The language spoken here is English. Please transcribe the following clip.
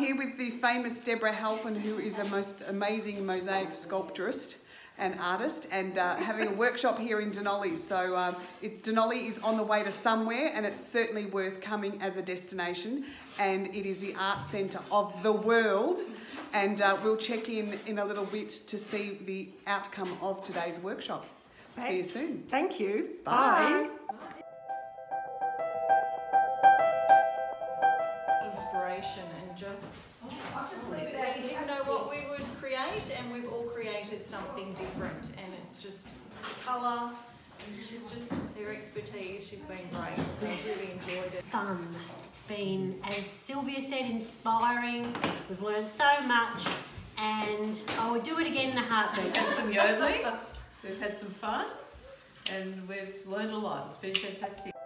here with the famous Deborah Halpern, who is a most amazing mosaic sculpturist and artist, and having a workshop here in Denali. So Denali is on the way to somewhere, and it's certainly worth coming as a destination, and it is the art centre of the world. And we'll check in a little bit to see the outcome of today's workshop. See you soon. Thank you. Bye. Inspiration and just we didn't know what we would create, and we've all created something different, and it's just colour. She's just, her expertise, she's been great, so I've really enjoyed it. Fun. It's been, as Sylvia said, inspiring. We've learned so much, and I would do it again in a heartbeat. We've had some yodeling, we've had some fun, and we've learned a lot. It's been fantastic.